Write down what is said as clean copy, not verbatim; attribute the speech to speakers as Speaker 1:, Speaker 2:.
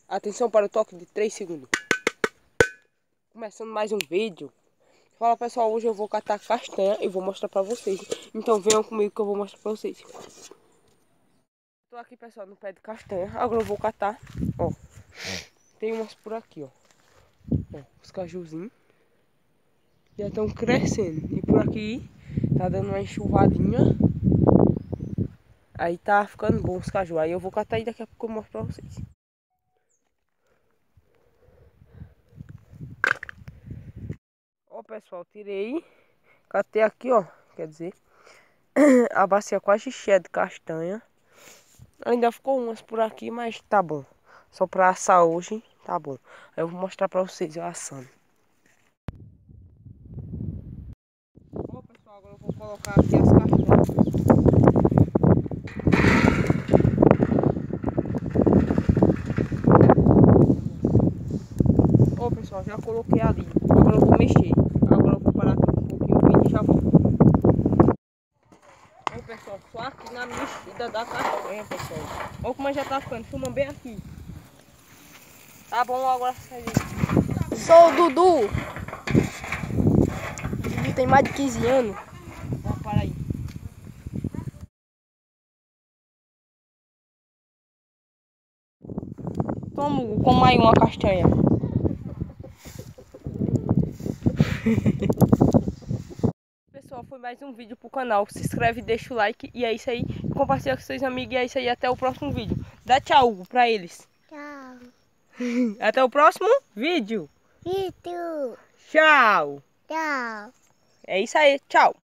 Speaker 1: Atenção para o toque de 3 segundos. Começando mais um vídeo. Fala pessoal, hoje eu vou catar castanha e vou mostrar pra vocês. Então venham comigo que eu vou mostrar pra vocês. Tô aqui pessoal no pé de castanha. Agora eu vou catar. Ó, tem umas por aqui, ó. Ó, os cajuzinhos já estão crescendo. E por aqui tá dando uma enxuvadinha. Aí tá ficando bom os caju. Aí eu vou catar e daqui a pouco eu mostro pra vocês. Ó pessoal, tirei. Catei aqui, ó. Quer dizer, a bacia quase cheia de castanha. Ainda ficou umas por aqui, mas tá bom. Só pra assar hoje, tá bom. Aí eu vou mostrar pra vocês eu assando. Ó pessoal, agora eu vou colocar aqui as castanhas. Ó pessoal, já coloquei ali. Agora eu vou mexer. Agora eu vou parar aqui um pouquinho o vídeo e já volto. Ó pessoal, só aqui na mexida da castanha, pessoal. Ó como já tá ficando, filma bem aqui. Tá bom, agora sai.
Speaker 2: Sou o Dudu. Dudu tem mais de 15 anos.
Speaker 1: Ó, para aí.
Speaker 2: Toma, coma aí uma castanha.
Speaker 1: Pessoal, foi mais um vídeo pro canal. Se inscreve, deixa o like e é isso aí. Compartilha com seus amigos e é isso aí. Até o próximo vídeo. Dá tchau, Hugo, pra eles.
Speaker 2: Tchau.
Speaker 1: Até o próximo vídeo.
Speaker 2: Vídeo.
Speaker 1: Tchau.
Speaker 2: Tchau.
Speaker 1: É isso aí. Tchau.